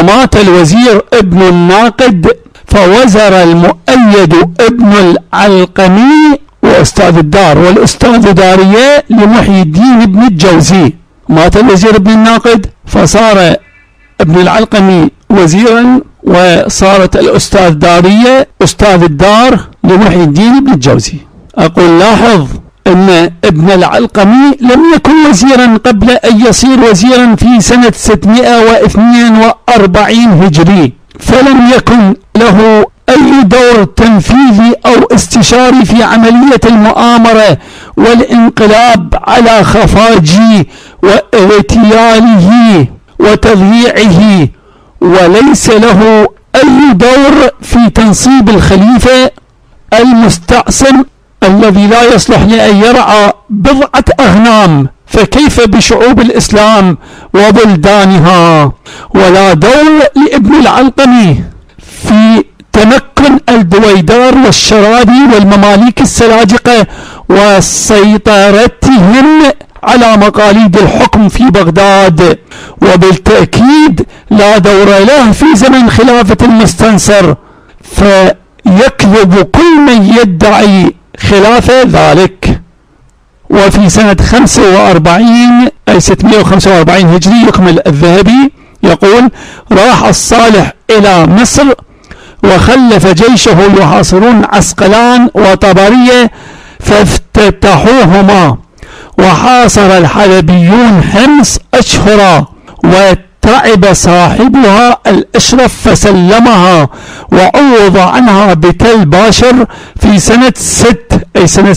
فمات الوزير ابن الناقد فوزر المؤيد ابن العلقمي وأستاذ الدار والأستاذ دارية لمحي الدين بن الجوزي. مات الوزير ابن الناقد فصار ابن العلقمي وزيرا، وصارت الأستاذ دارية أستاذ الدار لمحي الدين بن الجوزي. أقول لاحظ أن ابن العلقمي لم يكن وزيرا قبل أن يصير وزيرا في سنة 642 هجري، فلم يكن له أي دور تنفيذي أو استشاري في عملية المؤامرة والانقلاب على خفاجي واغتياله وتضييعه، وليس له أي دور في تنصيب الخليفة المستعصم الذي لا يصلح لأن يرعى بضعة أغنام، فكيف بشعوب الإسلام وبلدانها؟ ولا دور لابن العلقمي في تمكن الدويدار والشرادي والمماليك السلاجقة وسيطرتهم على مقاليد الحكم في بغداد، وبالتأكيد لا دور له في زمن خلافة المستنصر، فيكذب كل من يدعي خلافة ذلك. وفي سنة 45 أي 645 هجري يكمل الذهبي يقول: راح الصالح إلى مصر وخلف جيشه يحاصرون عسقلان وطبرية فافتتحوهما، وحاصر الحلبيون حمص أشهرا، وتعب صاحبها الأشرف فسلمها وعوض عنها بتل باشر في سنة 6 أي سنة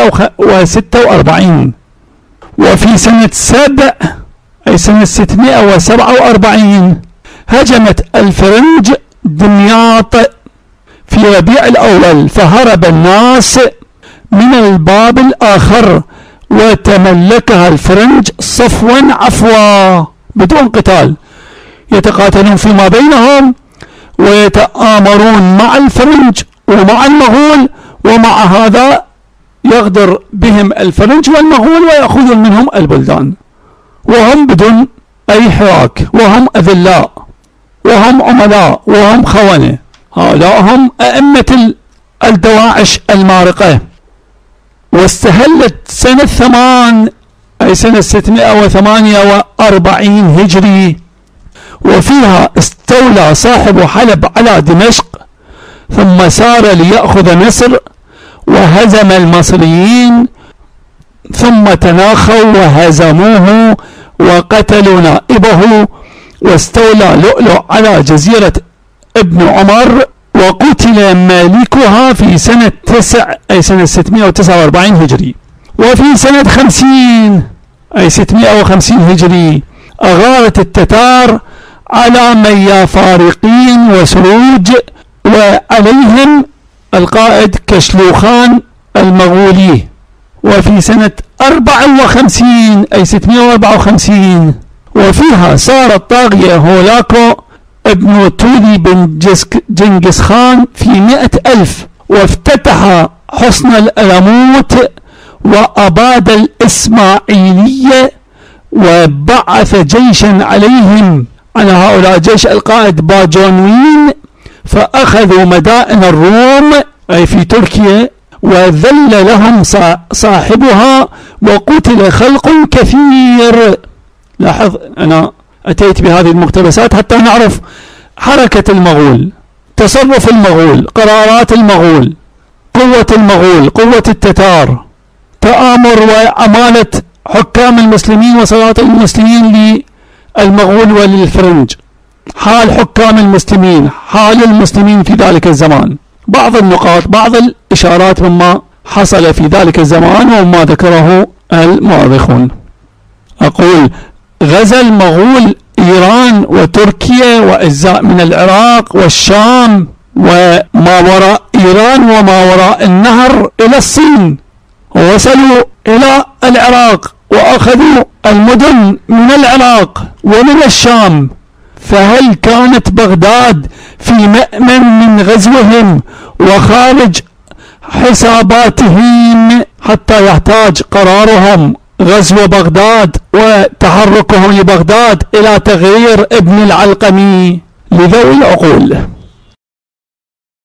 646. وفي سنة 7 أي سنة 647 هجمت الفرنج دمياط في ربيع الأول، فهرب الناس من الباب الآخر وتملكها الفرنج صفوا عفوا بدون قتال، يتقاتلون فيما بينهم ويتآمرون مع الفرنج ومع المغول، ومع هذا يغدر بهم الفرنج والمغول ويأخذون منهم البلدان وهم بدون أي حراك، وهم أذلاء وهم عملاء وهم خونة. هؤلاء هم أئمة الدواعش المارقة. واستهلت سنة 8 أي سنة 648 هجري، وفيها استولى صاحب حلب على دمشق، ثم سار ليأخذ مصر وهزم المصريين، ثم تناخوا وهزموه وقتلوا نائبه، واستولى لؤلؤ على جزيرة ابن عمر، وقتل مالكها في سنة 9 أي سنة 649 هجري. وفي سنة 50 أي 650 هجري أغارت التتار على ميافارقين وسروج، وعليهم القائد كشلوخان المغولي. وفي سنة 54 أي 654 وفيها صار الطاغية هولاكو ابن تولي بن جنكيز خان في 100,000، وافتتح حصن الألموت وأباد الإسماعيلية، وبعث جيشا عليهم على هؤلاء جيش القائد باجونوين، فأخذوا مدائن الروم أي في تركيا، وذل لهم صاحبها وقتل خلق كثير. لاحظ أنا أتيت بهذه المقتبسات حتى نعرف حركة المغول، تصرف المغول، قرارات المغول، قوة المغول، قوة التتار، تآمر وعمالة حكام المسلمين وصلاة المسلمين للمغول وللفرنج، حال حكام المسلمين، حال المسلمين في ذلك الزمان، بعض النقاط، بعض الإشارات مما حصل في ذلك الزمان وما ذكره المؤرخون. أقول: غزا المغول إيران وتركيا وأجزاء من العراق والشام وما وراء إيران وما وراء النهر إلى الصين، ووصلوا إلى العراق وأخذوا المدن من العراق ومن الشام. فهل كانت بغداد في مأمن من غزوهم وخارج حساباتهم حتى يحتاج قرارهم غزو بغداد وتحركهم لبغداد إلى تغيير ابن العلقمي؟ لذوي العقول.